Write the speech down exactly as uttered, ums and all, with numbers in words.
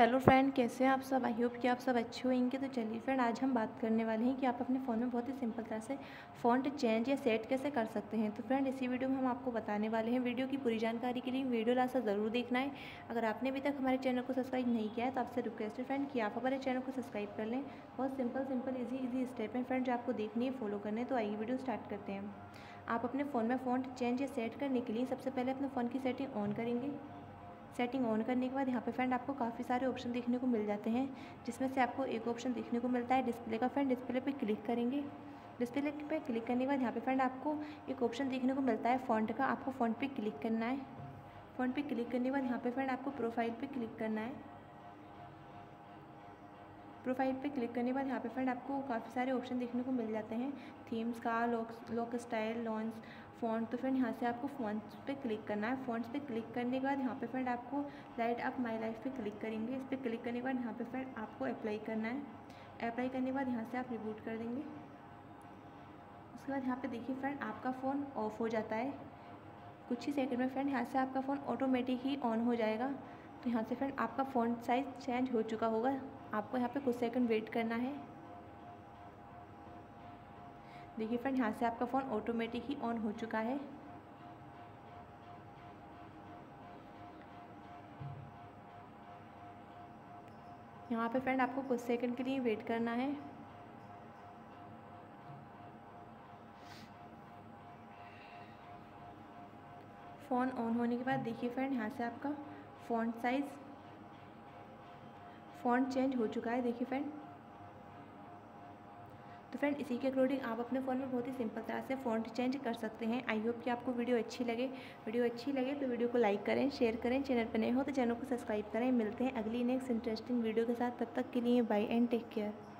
Hello friend, कैसे हैं आप सब। आई होप कि आप सब अच्छे होंगे। तो चलिए फ्रेंड, आज हम बात करने वाले हैं कि आप अपने फ़ोन में बहुत ही सिंपल तरह से फ़ॉन्ट चेंज या सेट कैसे कर सकते हैं। तो फ्रेंड, इसी वीडियो में हम आपको बताने वाले हैं। वीडियो की पूरी जानकारी के लिए वीडियो लास्ट तक ज़रूर देखना है। अगर आपने अभी तक हमारे चैनल को सब्सक्राइब नहीं किया है तो आपसे रिक्वेस्ट है फ्रेंड कि आप हमारे चैनल को सब्सक्राइब कर लें। बहुत simple simple easy easy step हैं फ्रेंड जो आपको देखनी है, फॉलो करने। तो आइए वीडियो स्टार्ट करते हैं। आप अपने फ़ोन में फ़ॉन्ट चेंज या सेट करने के लिए सबसे पहले अपने फ़ोन की सेटिंग ऑन करेंगे। सेटिंग ऑन करने के बाद यहाँ पे फ्रेंड आपको काफ़ी सारे ऑप्शन देखने को मिल जाते हैं, जिसमें से आपको एक ऑप्शन देखने को मिलता है डिस्प्ले का। फ्रेंड, डिस्प्ले पे क्लिक करेंगे। डिस्प्ले पे क्लिक करने के बाद यहाँ पे फ्रेंड आपको एक ऑप्शन देखने को मिलता है फ़ॉन्ट का। आपको फ़ॉन्ट पे क्लिक करना है। फ़ॉन्ट पे क्लिक करने के बाद यहाँ पे फ्रेंड आपको प्रोफाइल पे क्लिक करना है। प्रोफाइल पे क्लिक करने के बाद यहाँ पे फ्रेंड आपको काफ़ी सारे ऑप्शन देखने को मिल जाते हैं, थीम्स का, lock lock style, launch, font. तो फ्रेंड यहाँ से आपको फ़ॉन्ट्स पे क्लिक करना है। फ़ॉन्ट्स पे क्लिक करने के बाद यहाँ पे फ्रेंड आपको लाइट अप माई लाइफ पे क्लिक करेंगे। इस पर क्लिक करने के बाद यहाँ पे फ्रेंड आपको अप्लाई करना है। अप्लाई करने के बाद यहाँ से आप रिबूट कर देंगे। उसके बाद यहाँ पे देखिए फ्रेंड आपका फ़ोन ऑफ हो जाता है। कुछ ही सेकंड में फ्रेंड यहाँ से आपका फ़ोन ऑटोमेटिक ही ऑन हो जाएगा। तो यहाँ से फ्रेंड आपका फ़ॉन्ट साइज़ चेंज हो चुका होगा। आपको यहाँ पे कुछ सेकंड वेट करना है। देखिए फ्रेंड यहाँ से आपका फ़ोन ऑटोमेटिक ही ऑन हो चुका है। यहाँ पे फ्रेंड आपको कुछ सेकंड के लिए वेट करना है। फ़ोन ऑन होने के बाद देखिए फ्रेंड यहाँ से आपका फ़ॉन्ट साइज़ फ़ॉन्ट चेंज हो चुका है। देखिए फ्रेंड, तो फ्रेंड इसी के अकॉर्डिंग आप अपने फ़ोन में बहुत ही सिंपल तरह से फ़ॉन्ट चेंज कर सकते हैं। आई होप कि आपको वीडियो अच्छी लगे। वीडियो अच्छी लगे तो वीडियो को लाइक करें, शेयर करें। चैनल पर नए हो तो चैनल को सब्सक्राइब करें। मिलते हैं अगली नेक्स्ट इंटरेस्टिंग वीडियो के साथ। तब तक के लिए बाय एंड टेक केयर।